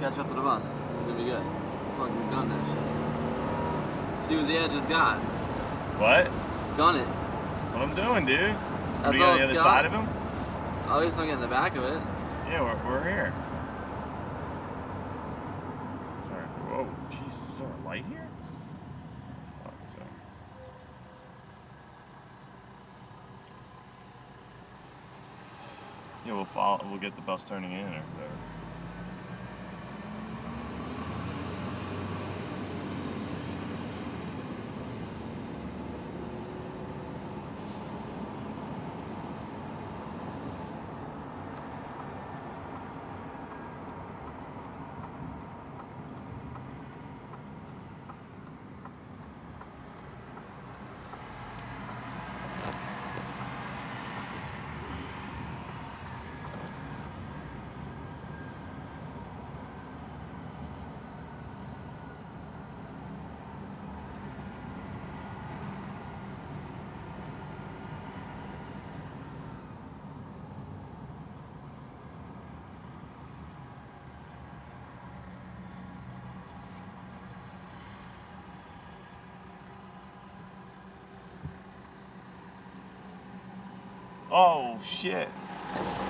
catch up to the bus. It's gonna be good. Fucking gun that shit. See what the edge has got. What? Gun it. That's what I'm doing, dude. That's Are you on the other side of him? Oh, he's not getting the back of it. Yeah, we're here. Sorry. Whoa, Jesus, is there a light here? Fuck, sorry. Yeah, we'll follow. We'll get the bus turning in or whatever. Oh, shit.